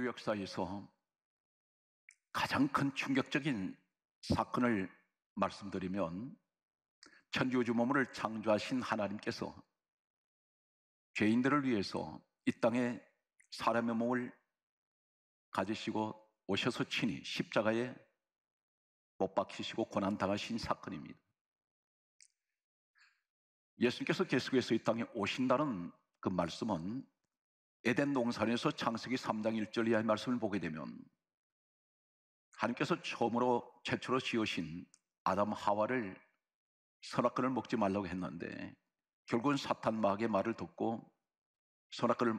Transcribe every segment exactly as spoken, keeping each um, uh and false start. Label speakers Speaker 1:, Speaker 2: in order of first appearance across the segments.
Speaker 1: 인류 역사에서 가장 큰 충격적인 사건을 말씀드리면 천지우주 만물을 창조하신 하나님께서 죄인들을 위해서 이 땅에 사람의 몸을 가지시고 오셔서 친히 십자가에 못 박히시고 고난당하신 사건입니다. 예수님께서 계속해서 이 땅에 오신다는 그 말씀은 에덴 동산에서 창세기 삼 장 일 절 이하의 말씀을 보게 되면 하나님께서 처음으로 최초로 지으신 아담 하와를 선악과를 먹지 말라고 했는데 결국은 사탄 마귀의 말을 듣고 선악과를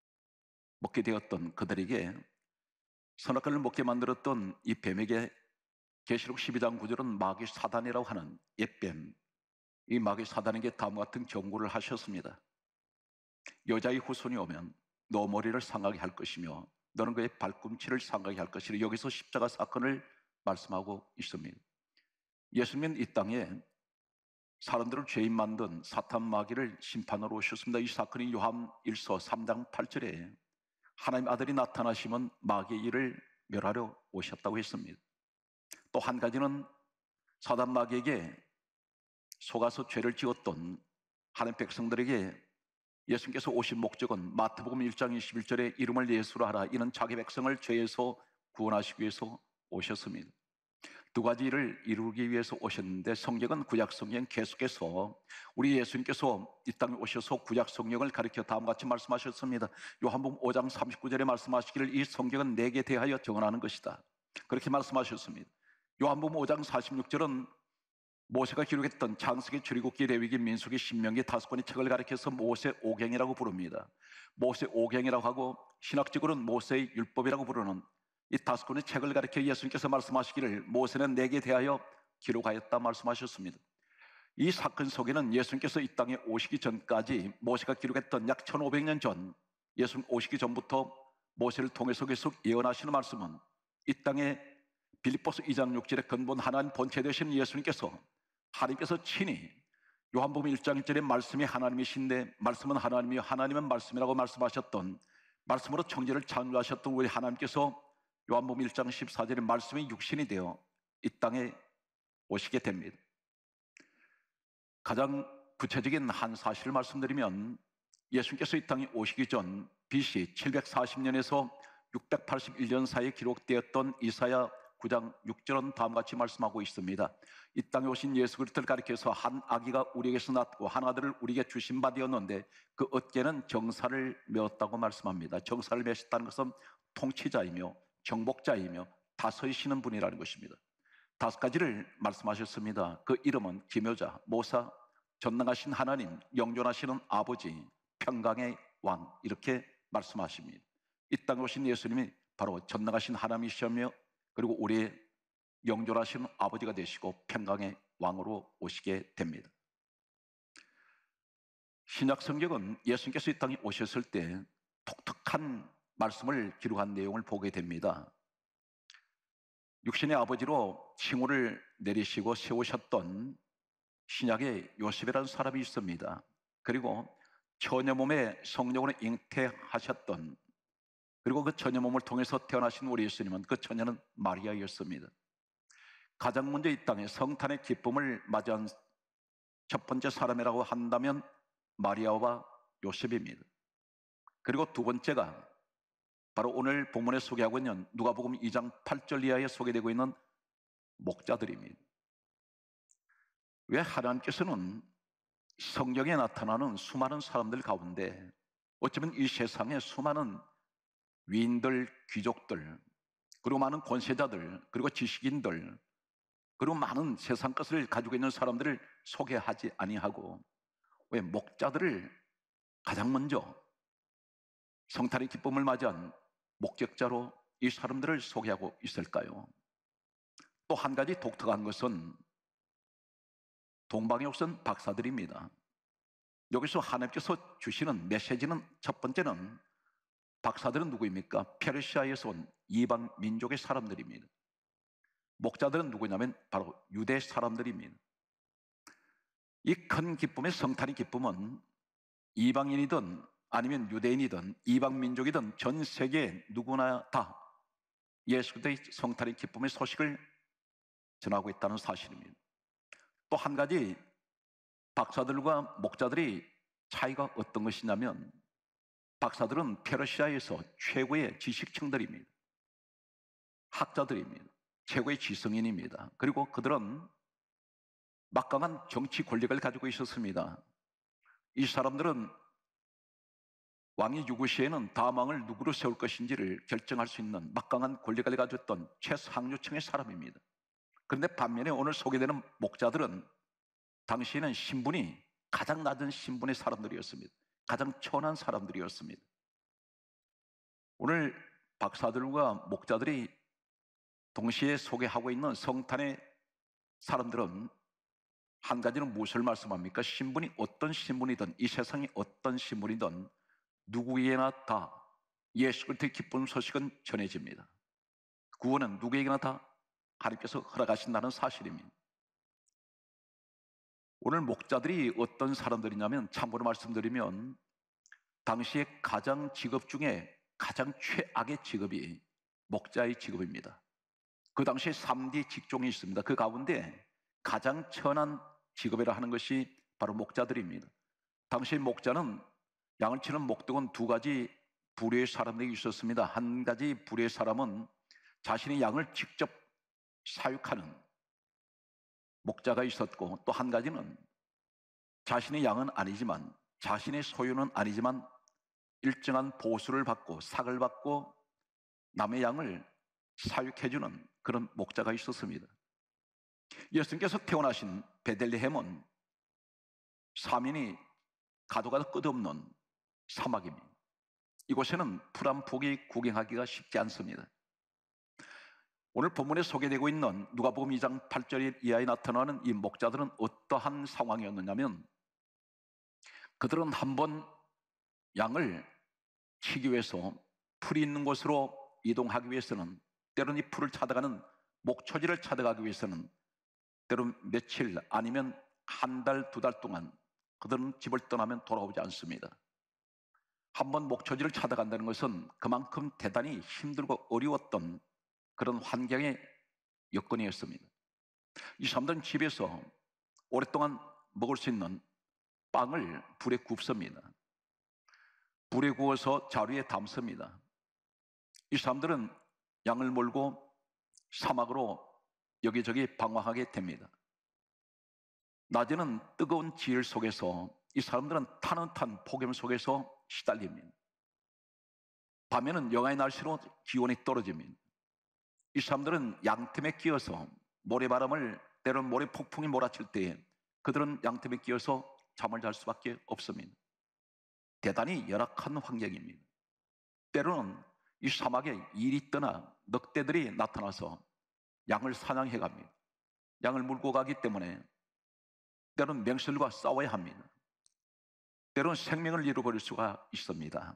Speaker 1: 먹게 되었던 그들에게 선악과를 먹게 만들었던 이 뱀에게 계시록 십이 장 구 절은 마귀 사단이라고 하는 옛뱀, 이 마귀 사단에게 다음과 같은 경고를 하셨습니다. 여자의 후손이 오면 너 머리를 상하게 할 것이며 너는 그의 발꿈치를 상하게 할 것이라. 여기서 십자가 사건을 말씀하고 있습니다. 예수님은 이 땅에 사람들을 죄인 만든 사탄 마귀를 심판하러 오셨습니다. 이 사건이 요한 일서 삼 장 팔 절에 하나님 아들이 나타나시면 마귀의 일을 멸하러 오셨다고 했습니다. 또 한 가지는 사단 마귀에게 속아서 죄를 지었던 하나님 백성들에게 예수님께서 오신 목적은 마태복음 일 장 이십일 절에 이름을 예수로 하라. 이는 자기 백성을 죄에서 구원하시기 위해서 오셨습니다. 두 가지 일을 이루기 위해서 오셨는데 성경은 구약 성경 계속해서 우리 예수님께서 이 땅에 오셔서 구약 성경을 가리켜 다음과 같이 말씀하셨습니다. 요한복음 오 장 삼십구 절에 말씀하시기를 이 성경은 내게 대하여 정언하는 것이다. 그렇게 말씀하셨습니다. 요한복음 오 장 사십육 절은 모세가 기록했던 창세기, 출애굽기, 레위기, 민수기, 신명기 다섯 권의 책을 가리켜서 모세 오경이라고 부릅니다. 모세 오경이라고 하고 신학적으로는 모세의 율법이라고 부르는 이 다섯 권의 책을 가리켜 예수님께서 말씀하시기를 모세는 내게 대하여 기록하였다 말씀하셨습니다. 이 사건 속에는 예수님께서 이 땅에 오시기 전까지 모세가 기록했던 약 천오백 년 전, 예수님 오시기 전부터 모세를 통해서 계속 예언하시는 말씀은 이 땅에 빌립보서 이 장 육 절에 근본 하나님 본체 되신 예수님께서 하나님께서 친히 요한복음 일 장 일 절에 말씀이 하나님이신데 말씀은 하나님이요 하나님은 말씀이라고 말씀하셨던 말씀으로 천지를 창조하셨던 우리 하나님께서 요한복음 일 장 십사 절에 말씀이 육신이 되어 이 땅에 오시게 됩니다. 가장 구체적인 한 사실을 말씀드리면 예수님께서 이 땅에 오시기 전 비씨 칠백사십 년에서 육백팔십일 년 사이에 기록되었던 이사야 구 장 육 절은 다음과 같이 말씀하고 있습니다. 이 땅에 오신 예수 그리스도를 가리켜서 한 아기가 우리에게서 낳고 한 아들을 우리에게 주신 바 되었는데 그 어깨는 정사를 메었다고 말씀합니다. 정사를 메셨다는 것은 통치자이며 정복자이며 다스리시는 분이라는 것입니다. 다섯 가지를 말씀하셨습니다. 그 이름은 기묘자, 모사, 전능하신 하나님, 영존하시는 아버지, 평강의 왕 이렇게 말씀하십니다. 이 땅에 오신 예수님이 바로 전능하신 하나님이시며 그리고 우리의 영존하신 아버지가 되시고 평강의 왕으로 오시게 됩니다. 신약 성경은 예수님께서 이 땅에 오셨을 때 독특한 말씀을 기록한 내용을 보게 됩니다. 육신의 아버지로 칭호를 내리시고 세우셨던 신약의 요셉이라는 사람이 있습니다. 그리고 처녀 몸에 성령으로 잉태하셨던 그리고 그 처녀 몸을 통해서 태어나신 우리 예수님은 그 처녀는 마리아였습니다. 가장 먼저 이 땅에 성탄의 기쁨을 맞이한 첫 번째 사람이라고 한다면 마리아와 요셉입니다. 그리고 두 번째가 바로 오늘 본문에 소개하고 있는 누가복음 이 장 팔 절 이하에 소개되고 있는 목자들입니다. 왜 하나님께서는 성경에 나타나는 수많은 사람들 가운데 어쩌면 이 세상에 수많은 위인들, 귀족들, 그리고 많은 권세자들, 그리고 지식인들, 그리고 많은 세상 것을 가지고 있는 사람들을 소개하지 아니하고 왜 목자들을 가장 먼저 성탄의 기쁨을 맞이한 목격자로 이 사람들을 소개하고 있을까요? 또 한 가지 독특한 것은 동방의 우선 박사들입니다. 여기서 하나님께서 주시는 메시지는 첫 번째는 박사들은 누구입니까? 페르시아에서 온 이방 민족의 사람들입니다. 목자들은 누구냐면 바로 유대 사람들입니다. 이 큰 기쁨의 성탄의 기쁨은 이방인이든 아니면 유대인이든 이방 민족이든 전 세계 누구나 다 예수 그리스도의 성탄의 기쁨의 소식을 전하고 있다는 사실입니다. 또 한 가지 박사들과 목자들이 차이가 어떤 것이냐면, 박사들은 페르시아에서 최고의 지식층들입니다. 학자들입니다. 최고의 지성인입니다. 그리고 그들은 막강한 정치 권력을 가지고 있었습니다. 이 사람들은 왕이 누구 시에는 다음 왕을 누구로 세울 것인지를 결정할 수 있는 막강한 권력을 가졌던 최상류층의 사람입니다. 그런데 반면에 오늘 소개되는 목자들은 당시에는 신분이 가장 낮은 신분의 사람들이었습니다. 가장 천한 사람들이었습니다. 오늘 박사들과 목자들이 동시에 소개하고 있는 성탄의 사람들은 한 가지는 무엇을 말씀합니까? 신분이 어떤 신분이든, 이 세상이 어떤 신분이든 누구에게나 다 예수 그리스도의 기쁜 소식은 전해집니다. 구원은 누구에게나 다 하나님께서 허락하신다는 사실입니다. 오늘 목자들이 어떤 사람들이냐면, 참고로 말씀드리면 당시에 가장 직업 중에 가장 최악의 직업이 목자의 직업입니다. 그 당시에 삼 대 직종이 있습니다. 그 가운데 가장 천한 직업이라 하는 것이 바로 목자들입니다. 당시 목자는 양을 치는 목동은 두 가지 부류의 사람들이 있었습니다. 한 가지 부류의 사람은 자신의 양을 직접 사육하는 목자가 있었고, 또 한 가지는 자신의 양은 아니지만, 자신의 소유는 아니지만 일정한 보수를 받고 삭을 받고 남의 양을 사육해주는 그런 목자가 있었습니다. 예수님께서 태어나신 베들레헴은 사민이 가도가도 끝없는 사막입니다. 이곳에는 풀 한 폭이 구경하기가 쉽지 않습니다. 오늘 본문에 소개되고 있는 누가복음 이 장 팔 절 이하에 나타나는 이 목자들은 어떠한 상황이었느냐면, 그들은 한번 양을 치기 위해서 풀이 있는 곳으로 이동하기 위해서는, 때로는 이 풀을 찾아가는 목초지를 찾아가기 위해서는 때로는 며칠 아니면 한 달, 두 달 동안 그들은 집을 떠나면 돌아오지 않습니다. 한번 목초지를 찾아간다는 것은 그만큼 대단히 힘들고 어려웠던 그런 환경의 여건이었습니다. 이 사람들은 집에서 오랫동안 먹을 수 있는 빵을 불에 굽습니다. 불에 구워서 자루에 담습니다. 이 사람들은 양을 몰고 사막으로 여기저기 방황하게 됩니다. 낮에는 뜨거운 지열 속에서 이 사람들은 타는 탄 폭염 속에서 시달립니다. 밤에는 영하의 날씨로 기온이 떨어집니다. 이 사람들은 양틈에 끼어서 모래바람을, 때로는 모래 폭풍이 몰아칠 때에 그들은 양틈에 끼어서 잠을 잘 수밖에 없습니다. 대단히 열악한 환경입니다. 때로는 이 사막에 이리 떠나 늑대들이 나타나서 양을 사냥해 갑니다. 양을 물고 가기 때문에 때로는 맹수들과 싸워야 합니다. 때로는 생명을 잃어버릴 수가 있습니다.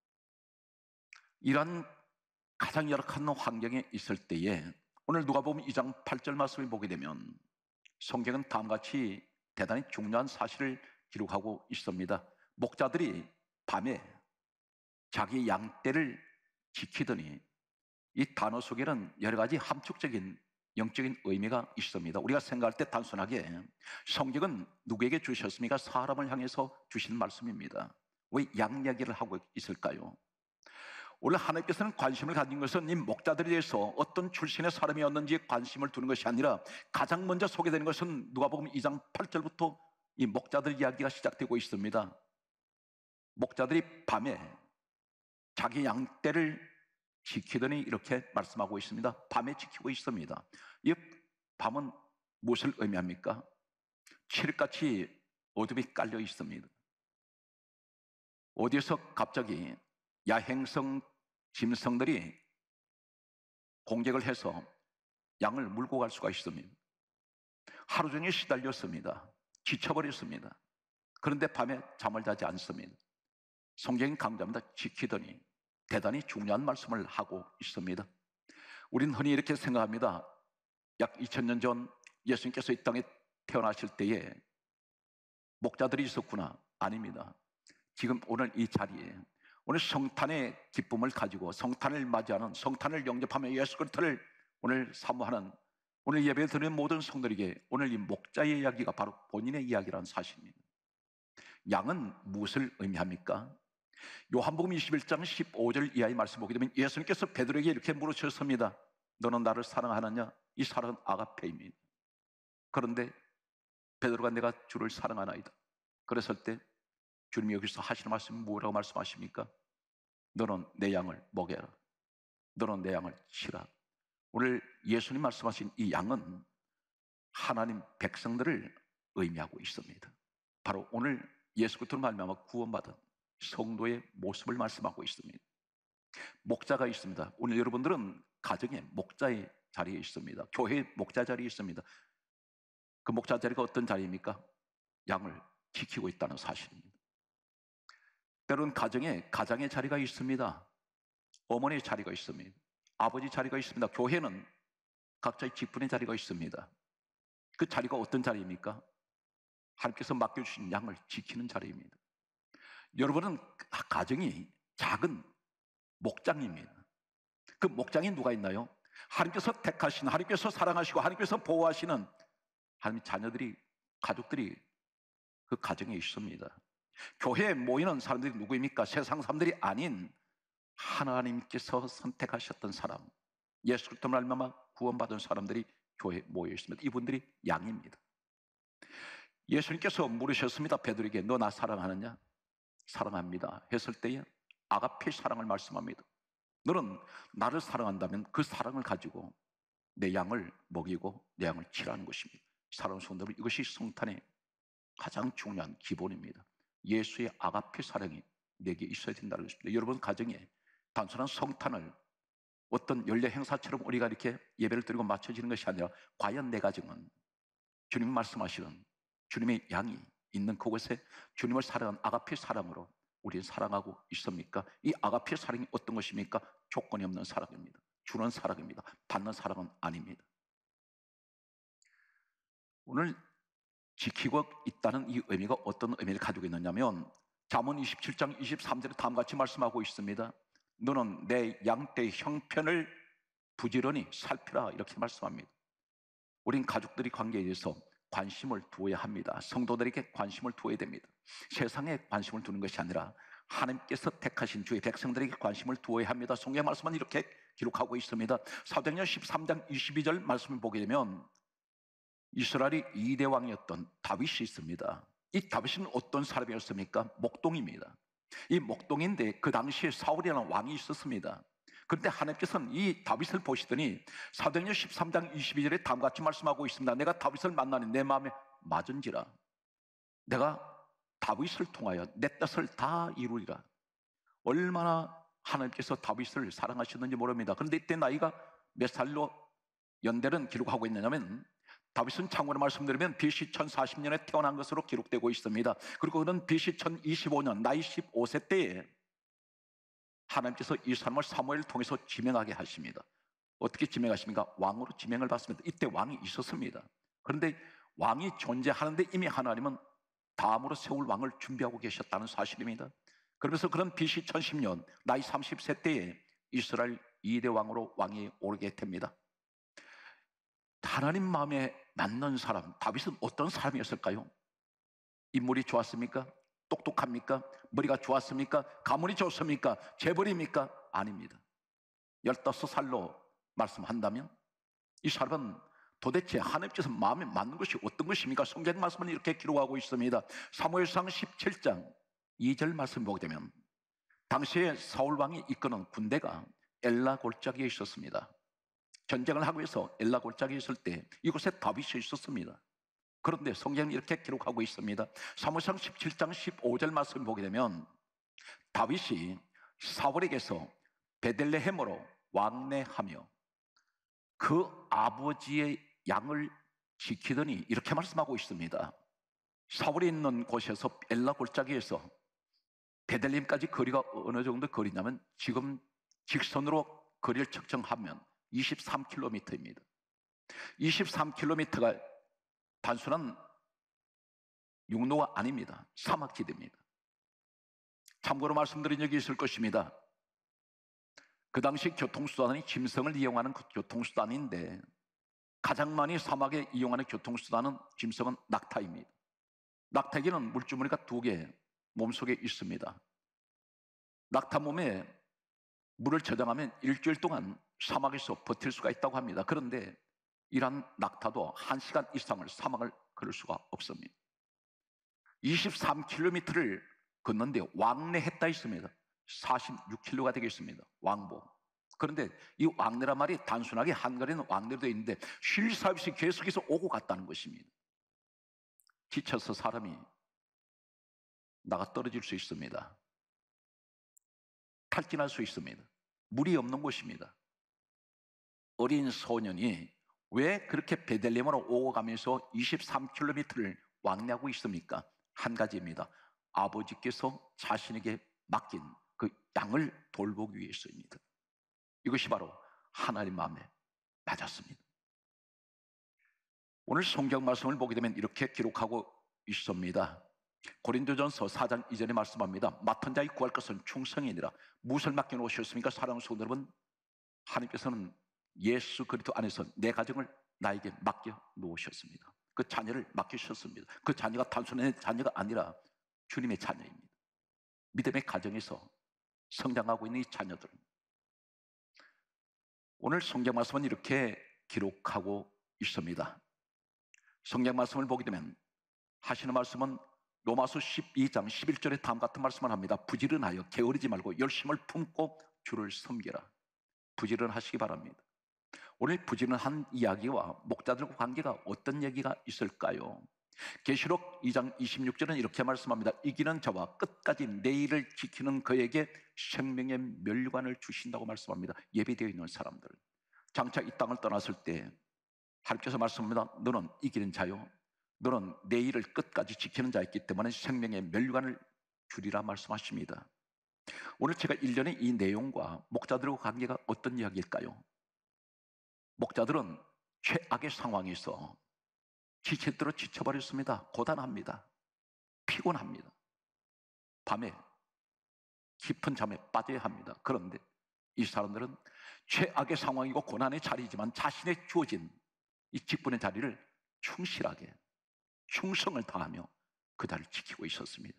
Speaker 1: 이런 가장 열악한 환경에 있을 때에 오늘 누가복음 이 장 팔 절 말씀을 보게 되면 성경은 다음과 같이 대단히 중요한 사실을 기록하고 있습니다. 목자들이 밤에 자기 양떼를 지키더니, 이 단어 속에는 여러 가지 함축적인 영적인 의미가 있습니다. 우리가 생각할 때 단순하게 성경은 누구에게 주셨습니까? 사람을 향해서 주신 말씀입니다. 왜 양 이야기를 하고 있을까요? 원래 하나님께서는 관심을 가진 것은 이 목자들에 대해서 어떤 출신의 사람이었는지 관심을 두는 것이 아니라, 가장 먼저 소개되는 것은 누가복음 이 장 팔 절부터 이 목자들 이야기가 시작되고 있습니다. 목자들이 밤에 자기 양떼를 지키더니 이렇게 말씀하고 있습니다. 밤에 지키고 있습니다. 이 밤은 무엇을 의미합니까? 칠흑같이 어둠이 깔려 있습니다. 어디에서 갑자기 야행성 짐승들이 공격을 해서 양을 물고 갈 수가 있습니다. 하루 종일 시달렸습니다. 지쳐버렸습니다. 그런데 밤에 잠을 자지 않습니다. 성경이 강조합니다. 지키더니. 대단히 중요한 말씀을 하고 있습니다. 우리는 흔히 이렇게 생각합니다. 약 이천 년 전 예수님께서 이 땅에 태어나실 때에 목자들이 있었구나. 아닙니다. 지금 오늘 이 자리에 오늘 성탄의 기쁨을 가지고 성탄을 맞이하는, 성탄을 영접하며 예수 그리스도를 오늘 사모하는 오늘 예배 드리는 모든 성도에게 오늘 이 목자의 이야기가 바로 본인의 이야기라는 사실입니다. 양은 무엇을 의미합니까? 요한복음 이십일 장 십오 절 이하의 말씀 보게 되면 예수님께서 베드로에게 이렇게 물으셨습니다. 너는 나를 사랑하느냐? 이 사랑은 아가페입니다. 그런데 베드로가 내가 주를 사랑하나이다 그랬을 때 주님이 여기서 하시는 말씀이 뭐라고 말씀하십니까? 너는 내 양을 먹여라. 너는 내 양을 치라. 오늘 예수님 말씀하신 이 양은 하나님 백성들을 의미하고 있습니다. 바로 오늘 예수 그리스도로 말미암아 구원받은 성도의 모습을 말씀하고 있습니다. 목자가 있습니다. 오늘 여러분들은 가정에 목자의 자리에 있습니다. 교회 목자 자리에 있습니다. 그 목자 자리가 어떤 자리입니까? 양을 지키고 있다는 사실입니다. 때로는 가정에 가장의 자리가 있습니다. 어머니의 자리가 있습니다. 아버지 자리가 있습니다. 교회는 각자의 직분의 자리가 있습니다. 그 자리가 어떤 자리입니까? 하나님께서 맡겨주신 양을 지키는 자리입니다. 여러분은 가정이 작은 목장입니다. 그 목장에 누가 있나요? 하나님께서 택하신, 하나님께서 사랑하시고 하나님께서 보호하시는 하나님의 자녀들이, 가족들이 그 가정에 있습니다. 교회에 모이는 사람들이 누구입니까? 세상 사람들이 아닌 하나님께서 선택하셨던 사람, 예수 그리스도 말미암아 구원받은 사람들이 교회에 모여 있습니다. 이분들이 양입니다. 예수님께서 물으셨습니다. 베드로에게 너 나 사랑하느냐? 사랑합니다 했을 때에 아가페 사랑을 말씀합니다. 너는 나를 사랑한다면 그 사랑을 가지고 내 양을 먹이고 내 양을 치라는 것입니다. 사랑하는 성도들, 이것이 성탄의 가장 중요한 기본입니다. 예수의 아가페 사랑이 내게 있어야 된다는 것입니다. 여러분 가정에 단순한 성탄을 어떤 연례 행사처럼 우리가 이렇게 예배를 드리고 맞춰지는 것이 아니라 과연 내 가정은 주님 말씀하시는 주님의 양이 있는 그곳에 주님을 사랑한 아가페 사랑으로 우리는 사랑하고 있습니까? 이 아가페 사랑이 어떤 것입니까? 조건이 없는 사랑입니다. 주는 사랑입니다. 받는 사랑은 아닙니다. 오늘 지키고 있다는 이 의미가 어떤 의미를 가지고 있느냐면 잠언 이십칠 장 이십삼 절에 다음과 같이 말씀하고 있습니다. 너는 내 양떼의 형편을 부지런히 살피라 이렇게 말씀합니다. 우린 가족들이 관계에 대해서 관심을 두어야 합니다. 성도들에게 관심을 두어야 됩니다. 세상에 관심을 두는 것이 아니라 하나님께서 택하신 주의 백성들에게 관심을 두어야 합니다. 성경 말씀은 이렇게 기록하고 있습니다. 사도행전 십삼 장 이십이 절 말씀을 보게 되면 이스라엘이 이 대 왕이었던 다윗이 있습니다. 이 다윗은 어떤 사람이었습니까? 목동입니다. 이 목동인데 그 당시에 사울이라는 왕이 있었습니다. 그런데 하나님께서는 이 다윗을 보시더니 사도행전 십삼 장 이십이 절에 다음과 같이 말씀하고 있습니다. 내가 다윗을 만나니 내 마음에 맞은지라 내가 다윗을 통하여 내 뜻을 다 이루리라. 얼마나 하나님께서 다윗을 사랑하셨는지 모릅니다. 그런데 이때 나이가 몇 살로 연대는 기록하고 있느냐면 다윗은 참고로 말씀드리면 비씨 천사십 년에 태어난 것으로 기록되고 있습니다. 그리고 그는 비씨 천이십오 년 나이 십오 세 때에 하나님께서 이 사람을 사무엘을 통해서 지명하게 하십니다. 어떻게 지명하십니까? 왕으로 지명을 받습니다. 이때 왕이 있었습니다. 그런데 왕이 존재하는데 이미 하나님은 다음으로 세울 왕을 준비하고 계셨다는 사실입니다. 그러면서 그런 비씨 천십 년 나이 삼십 세 때에 이스라엘 이 대 왕으로 왕이 오르게 됩니다. 하나님 마음에 맞는 사람, 다윗은 어떤 사람이었을까요? 인물이 좋았습니까? 똑똑합니까? 머리가 좋았습니까? 가문이 좋습니까? 재벌입니까? 아닙니다. 열다섯 살로 말씀한다면 이 사람은 도대체 하나님께서 마음에 맞는 것이 어떤 것입니까? 성경 말씀은 이렇게 기록하고 있습니다. 사무엘상 십칠 장 이 절 말씀 보게 되면 당시에 사울 왕이 이끄는 군대가 엘라 골짜기에 있었습니다. 전쟁을 하기 위해서 엘라 골짜기에 있을 때 이곳에 다윗이 있었습니다. 그런데 성경이 이렇게 기록하고 있습니다. 사무엘상 십칠 장 십오 절 말씀 보게 되면 다윗이 사울에게서 베들레헴으로 왕래하며 그 아버지의 양을 지키더니 이렇게 말씀하고 있습니다. 사울이 있는 곳에서 엘라 골짜기에서 베들레헴까지 거리가 어느 정도 거리냐면 지금 직선으로 거리를 측정하면 이십삼 킬로미터입니다. 이십삼 킬로미터가 단순한 육로가 아닙니다. 사막지대입니다. 참고로 말씀드린 적이 있을 것입니다. 그 당시 교통수단이 짐승을 이용하는 그 교통수단인데 가장 많이 사막에 이용하는 교통수단은 짐승은 낙타입니다. 낙타에게는 물주머니가 두 개 몸속에 있습니다. 낙타 몸에 물을 저장하면 일주일 동안 사막에서 버틸 수가 있다고 합니다. 그런데 이러한 낙타도 한 시간 이상을 사막을 걸을 수가 없습니다. 이십삼 킬로미터를 걷는데 왕래했다 있습니다. 사십육 킬로가 되겠습니다. 왕복. 그런데 이 왕래란 말이 단순하게 한글에는 왕래로 되어 있는데 쉴 새 없이 계속해서 오고 갔다는 것입니다. 지쳐서 사람이 나가 떨어질 수 있습니다. 탈진할 수 있습니다. 물이 없는 곳입니다. 어린 소년이 왜 그렇게 베들레헴으로 오고 가면서 이십삼 킬로미터를 왕래하고 있습니까? 한 가지입니다. 아버지께서 자신에게 맡긴 그 양을 돌보기 위해서입니다. 이것이 바로 하나님 마음에 맞았습니다. 오늘 성경 말씀을 보게 되면 이렇게 기록하고 있습니다. 고린도전서 사 장 이 절에 말씀합니다. 맡은 자의 구할 것은 충성이니라. 무엇을 맡겨 놓으셨습니까? 사랑하는 성도 여러분, 하나님께서는 예수 그리스도 안에서 내 가정을 나에게 맡겨 놓으셨습니다. 그 자녀를 맡기셨습니다. 그 자녀가 단순한 자녀가 아니라 주님의 자녀입니다. 믿음의 가정에서 성장하고 있는 이 자녀들은 오늘 성경 말씀은 이렇게 기록하고 있습니다. 성경 말씀을 보게 되면 하시는 말씀은 로마서 십이 장 십일 절에 다음 같은 말씀을 합니다. 부지런하여 게으르지 말고 열심을 품고 주를 섬기라. 부지런하시기 바랍니다. 오늘 부지런한 이야기와 목자들과 관계가 어떤 얘기가 있을까요? 계시록 이 장 이십육 절은 이렇게 말씀합니다. 이기는 자와 끝까지 내일을 지키는 그에게 생명의 멸관을 주신다고 말씀합니다. 예비되어 있는 사람들, 장차 이 땅을 떠났을 때 하나님께서 말씀합니다. 너는 이기는 자요, 너는 내일을 끝까지 지키는 자였기 때문에 생명의 멸관을 주리라 말씀하십니다. 오늘 제가 일련의 이 내용과 목자들과 관계가 어떤 이야기일까요? 목자들은 최악의 상황에서 지칠 대로 지쳐버렸습니다. 고단합니다. 피곤합니다. 밤에 깊은 잠에 빠져야 합니다. 그런데 이 사람들은 최악의 상황이고 고난의 자리지만 자신의 주어진 이 직분의 자리를 충실하게 충성을 다하며 그 자리를 지키고 있었습니다.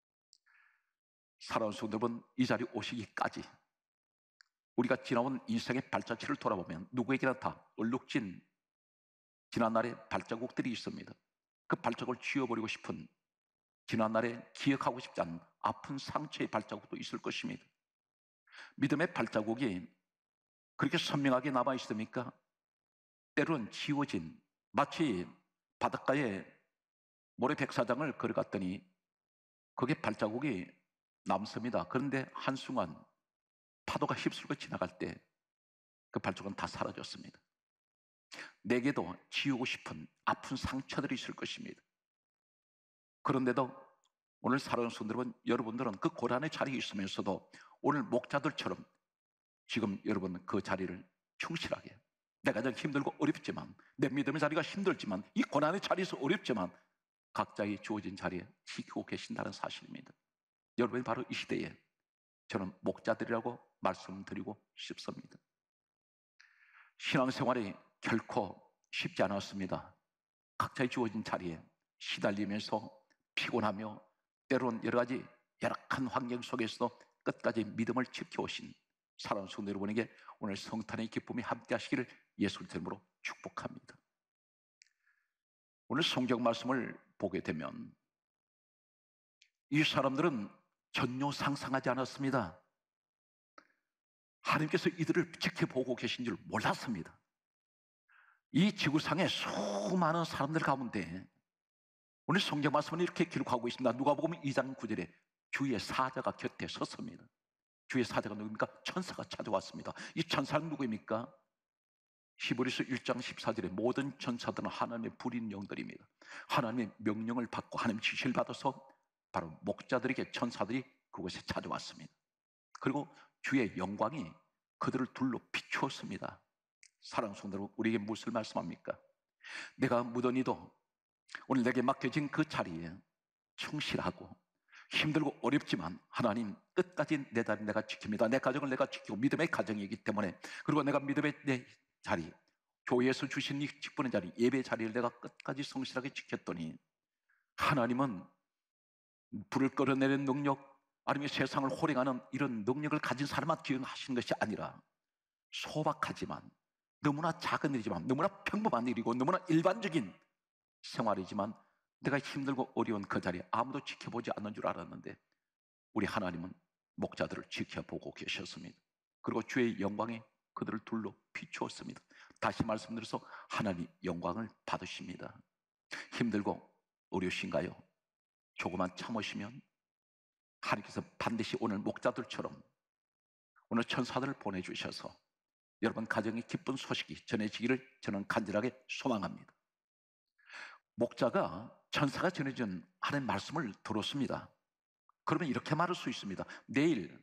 Speaker 1: 사랑하는 성도 여러분, 이 자리에 오시기까지 우리가 지나온 인생의 발자취를 돌아보면 누구에게나 다 얼룩진 지난날의 발자국들이 있습니다. 그 발자국을 지워버리고 싶은, 지난날에 기억하고 싶지 않은 아픈 상처의 발자국도 있을 것입니다. 믿음의 발자국이 그렇게 선명하게 남아있습니까? 때로는 지워진, 마치 바닷가에 모래백사장을 걸어갔더니 거기에 발자국이 남습니다. 그런데 한순간 파도가 휩쓸고 지나갈 때 그 발자국은 다 사라졌습니다. 내게도 지우고 싶은 아픈 상처들이 있을 것입니다. 그런데도 오늘 사랑하는 성도 여러분, 여러분들은 그 고난의 자리에 있으면서도 오늘 목자들처럼 지금 여러분 그 자리를 충실하게, 내가 좀 힘들고 어렵지만, 내 믿음의 자리가 힘들지만, 이 고난의 자리에서 어렵지만 각자의 주어진 자리에 지키고 계신다는 사실입니다. 여러분이 바로 이 시대에 저는 목자들이라고 말씀드리고 싶습니다. 신앙생활이 결코 쉽지 않았습니다. 각자의 주어진 자리에 시달리면서 피곤하며 때로는 여러 가지 열악한 환경 속에서 끝까지 믿음을 지켜오신 사랑하는 성도 여러분에게 오늘 성탄의 기쁨이 함께 하시기를 예수의 이름으로 축복합니다. 오늘 성경 말씀을 보게 되면 이 사람들은 전혀 상상하지 않았습니다. 하나님께서 이들을 지켜보고 계신 줄 몰랐습니다. 이 지구상의 수많은 사람들 가운데 오늘 성경 말씀은 이렇게 기록하고 있습니다. 누가복음 이 장 구 절에 주의 사자가 곁에 섰습니다. 주의 사자가 누구입니까? 천사가 찾아왔습니다. 이 천사는 누구입니까? 히브리서 일 장 십사 절에 모든 천사들은 하나님의 불인 영들입니다. 하나님의 명령을 받고 하나님의 지시를 받아서 바로 목자들에게 천사들이 그곳에 찾아왔습니다. 그리고 주의 영광이 그들을 둘러 비추었습니다. 사랑하는 성도 여러분, 우리에게 무엇을 말씀합니까? 내가 무던히도 오늘 내게 맡겨진 그 자리에 충실하고 힘들고 어렵지만 하나님 끝까지 내 자리 내가 지킵니다. 내 가정을 내가 지키고 믿음의 가정이기 때문에, 그리고 내가 믿음의 내 자리, 교회에서 주신 이 직분의 자리, 예배 자리를 내가 끝까지 성실하게 지켰더니 하나님은 불을 끌어내는 능력, 아니면 세상을 호령하는 이런 능력을 가진 사람만 기억하시는 것이 아니라 소박하지만 너무나 작은 일이지만 너무나 평범한 일이고 너무나 일반적인 생활이지만 내가 힘들고 어려운 그 자리에 아무도 지켜보지 않는 줄 알았는데 우리 하나님은 목자들을 지켜보고 계셨습니다. 그리고 주의 영광이 그들을 둘러 비추었습니다. 다시 말씀드려서 하나님 영광을 받으십니다. 힘들고 어려우신가요? 조금만 참으시면 하나님께서 반드시 오늘 목자들처럼 오늘 천사들을 보내주셔서 여러분 가정에 기쁜 소식이 전해지기를 저는 간절하게 소망합니다. 목자가 천사가 전해준 하나님의 말씀을 들었습니다. 그러면 이렇게 말할 수 있습니다. 내일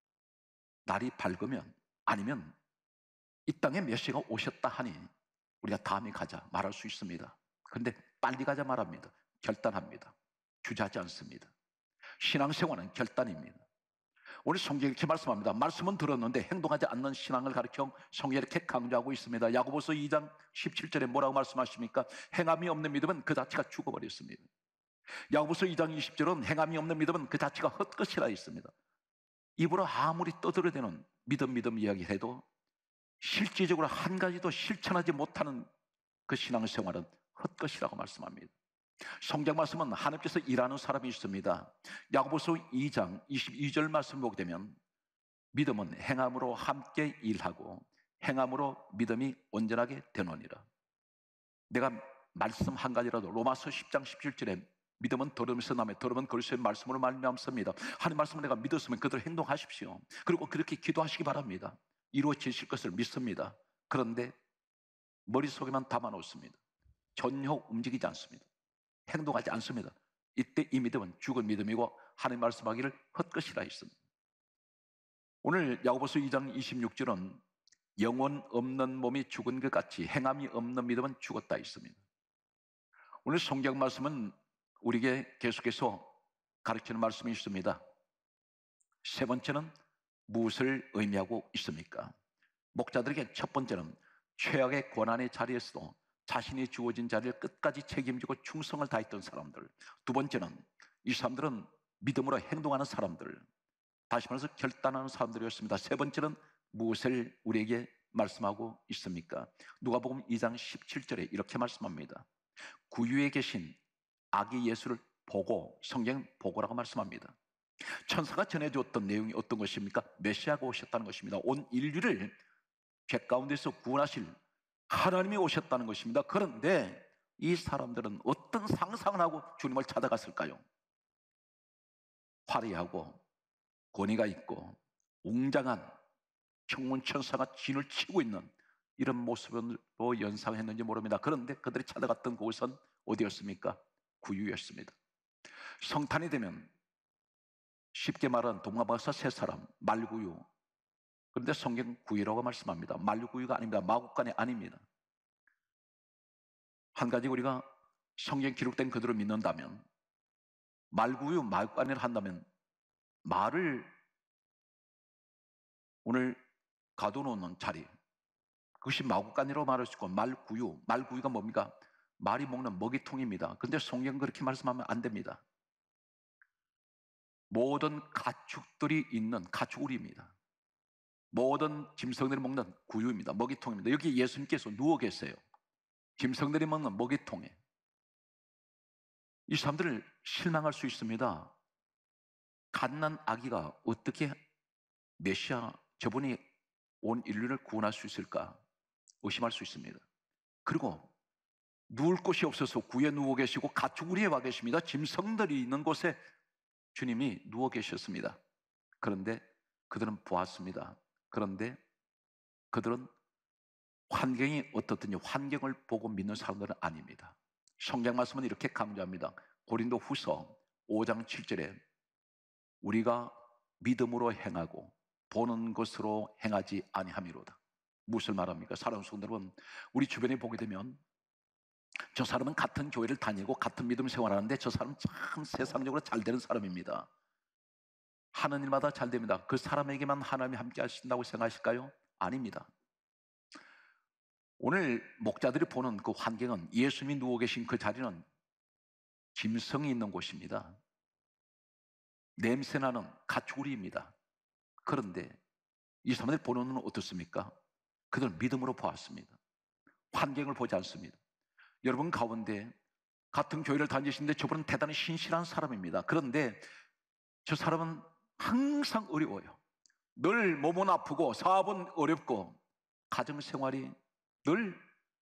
Speaker 1: 날이 밝으면, 아니면 이 땅에 메시아가 오셨다 하니 우리가 다음에 가자 말할 수 있습니다. 그런데 빨리 가자 말합니다. 결단합니다. 주저하지 않습니다. 신앙생활은 결단입니다. 오늘 성경이 이렇게 말씀합니다. 말씀은 들었는데 행동하지 않는 신앙을 가르쳐 성경이 이렇게 강조하고 있습니다. 야고보서 이 장 십칠 절에 뭐라고 말씀하십니까? 행함이 없는 믿음은 그 자체가 죽어버렸습니다. 야고보서 이 장 이십 절은 행함이 없는 믿음은 그 자체가 헛것이라 있습니다. 입으로 아무리 떠들어대는 믿음 믿음 이야기를 해도 실질적으로 한 가지도 실천하지 못하는 그 신앙생활은 헛것이라고 말씀합니다. 성경 말씀은 하나님께서 일하는 사람이 있습니다. 야고보서 이 장 이십이 절 말씀 보게 되면 믿음은 행함으로 함께 일하고 행함으로 믿음이 온전하게 되노니라. 내가 말씀 한 가지라도 로마서 십 장 십칠 절에 믿음은 들으면서 남의 들으면 그리스도의 말씀으로 말미암습니다. 하나님 말씀을 내가 믿었으면 그대로 행동하십시오. 그리고 그렇게 기도하시기 바랍니다. 이루어지실 것을 믿습니다. 그런데 머릿속에만 담아놓습니다. 전혀 움직이지 않습니다. 행동하지 않습니다. 이때 이 믿음은 죽은 믿음이고 하나님 말씀하기를 헛것이라 했습니다. 오늘 야고보서 이 장 이십육 절은 영혼 없는 몸이 죽은 것 같이 행함이 없는 믿음은 죽었다 했습니다. 오늘 성경 말씀은 우리에게 계속해서 가르치는 말씀이 있습니다. 세 번째는 무엇을 의미하고 있습니까? 목자들에게 첫 번째는 최악의 고난의 자리에서도 자신이 주어진 자리를 끝까지 책임지고 충성을 다했던 사람들. 두 번째는 이 사람들은 믿음으로 행동하는 사람들, 다시 말해서 결단하는 사람들이었습니다. 세 번째는 무엇을 우리에게 말씀하고 있습니까? 누가복음 이 장 십칠 절에 이렇게 말씀합니다. 구유에 계신 아기 예수를 보고, 성경 보고라고 말씀합니다. 천사가 전해주었던 내용이 어떤 것입니까? 메시아가 오셨다는 것입니다. 온 인류를 죄 가운데서 구원하실 하나님이 오셨다는 것입니다. 그런데 이 사람들은 어떤 상상을 하고 주님을 찾아갔을까요? 화려하고 권위가 있고 웅장한 청문천사가 진을 치고 있는 이런 모습으로 연상했는지 모릅니다. 그런데 그들이 찾아갔던 곳은 어디였습니까? 구유였습니다. 성탄이 되면 쉽게 말하는 동방박사 세 사람, 말구유. 그런데 성경 구유라고 말씀합니다. 말구유가 아닙니다. 마구간이 아닙니다. 한 가지 우리가 성경 기록된 그대로 믿는다면, 말구유, 마구간을 한다면 말을 오늘 가둬놓는 자리, 그것이 마구간이라고 말할 수 있고, 말구유, 말구유가 뭡니까? 말이 먹는 먹이통입니다. 그런데 성경 그렇게 말씀하면 안 됩니다. 모든 가축들이 있는 가축우리입니다. 모든 짐승들이 먹는 구유입니다. 먹이통입니다. 여기 예수님께서 누워 계세요. 짐승들이 먹는 먹이통에. 이 사람들을 실망할 수 있습니다. 갓난 아기가 어떻게 메시아, 저분이 온 인류를 구원할 수 있을까 의심할 수 있습니다. 그리고 누울 곳이 없어서 구에 누워 계시고 가축우리에 와 계십니다. 짐승들이 있는 곳에 주님이 누워 계셨습니다. 그런데 그들은 보았습니다. 그런데 그들은 환경이 어떻든지 환경을 보고 믿는 사람들은 아닙니다. 성경 말씀은 이렇게 강조합니다. 고린도 후서 오 장 칠 절에 우리가 믿음으로 행하고 보는 것으로 행하지 아니함이로다. 무엇을 말합니까? 사랑하는 성도 여러분, 우리 주변에 보게 되면 저 사람은 같은 교회를 다니고 같은 믿음 생활하는데 저 사람은 참 세상적으로 잘 되는 사람입니다. 하는 일마다 잘 됩니다. 그 사람에게만 하나님이 함께 하신다고 생각하실까요? 아닙니다. 오늘 목자들이 보는 그 환경은, 예수님이 누워 계신 그 자리는 짐승이 있는 곳입니다. 냄새나는 가축우리입니다. 그런데 이 사람들이 보는 눈은 어떻습니까? 그들은 믿음으로 보았습니다. 환경을 보지 않습니다. 여러분 가운데 같은 교회를 다니시는데 저분은 대단히 신실한 사람입니다. 그런데 저 사람은 항상 어려워요. 늘 몸은 아프고 사업은 어렵고 가정생활이 늘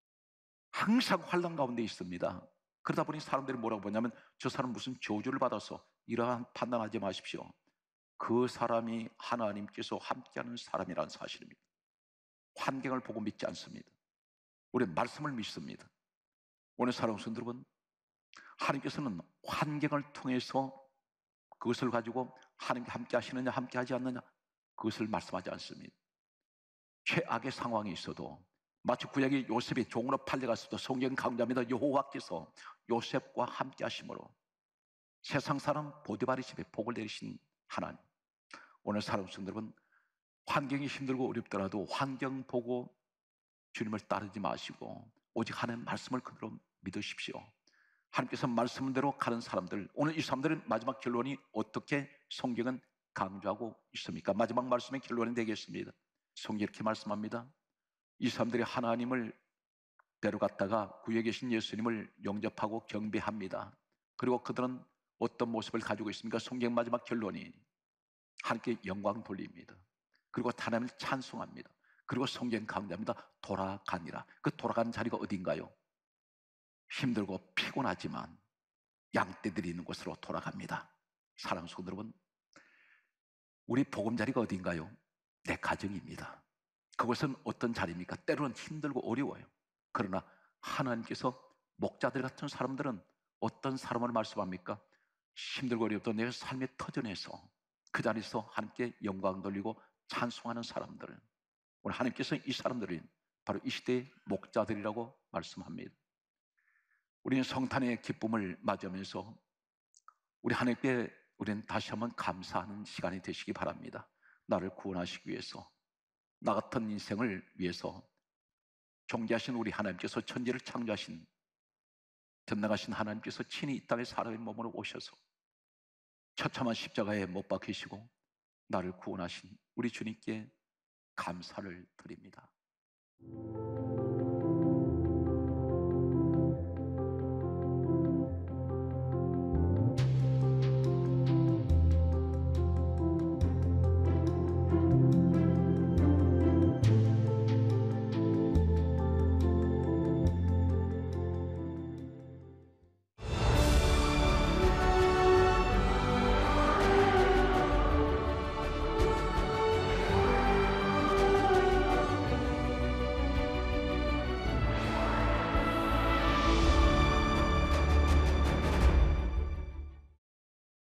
Speaker 1: 항상 환난 가운데 있습니다. 그러다 보니 사람들이 뭐라고 보냐면, 저 사람 무슨 저주를 받아서 이러한 판단하지 마십시오. 그 사람이 하나님께서 함께하는 사람이라는 사실입니다. 환경을 보고 믿지 않습니다. 우리는 말씀을 믿습니다. 오늘 사랑하는 성도 여러분, 하나님께서는 환경을 통해서 그것을 가지고 하나님께 함께 하시느냐 함께 하지 않느냐, 그것을 말씀하지 않습니다. 최악의 상황이 있어도, 마치 구약의 요셉이 종으로 팔려갔을 때 성경 강조합니다. 여호와께서 요셉과 함께 하심으로 세상 사람 보디발의 집에 복을 내리신 하나님. 오늘 사랑하는 성도 여러분, 환경이 힘들고 어렵더라도 환경 보고 주님을 따르지 마시고 오직 하나님의 말씀을 그대로 믿으십시오. 하나님께서 말씀대로 가는 사람들, 오늘 이 사람들은 마지막 결론이 어떻게 성경은 강조하고 있습니까? 마지막 말씀의 결론이 되겠습니다. 성경이 이렇게 말씀합니다. 이 사람들이 하나님을 데려갔다가 구에 계신 예수님을 영접하고 경배합니다. 그리고 그들은 어떤 모습을 가지고 있습니까? 성경 마지막 결론이 하나님께 영광 돌립니다. 그리고 하나님을 찬송합니다. 그리고 성경 강조합니다. 돌아가니라. 그 돌아간 자리가 어딘가요? 힘들고 피곤하지만 양떼들이 있는 곳으로 돌아갑니다. 사랑하는 성도 여러분, 우리 보금자리가 어딘가요? 내 가정입니다. 그것은 어떤 자리입니까? 때로는 힘들고 어려워요. 그러나 하나님께서 목자들 같은 사람들은 어떤 사람을 말씀합니까? 힘들고 어렵던 내 삶의 터전에서 그 자리에서 하나님께 영광 돌리고 찬송하는 사람들, 오늘 하나님께서 이 사람들을 바로 이 시대의 목자들이라고 말씀합니다. 우리는 성탄의 기쁨을 맞이하면서 우리 하나님께 우리는 다시 한번 감사하는 시간이 되시기 바랍니다. 나를 구원하시기 위해서, 나 같은 인생을 위해서 존귀하신 우리 하나님께서 천지를 창조하신 전능하신 하나님께서 친히 이 땅에 사람의 몸으로 오셔서 처참한 십자가에 못 박히시고 나를 구원하신 우리 주님께 감사를 드립니다.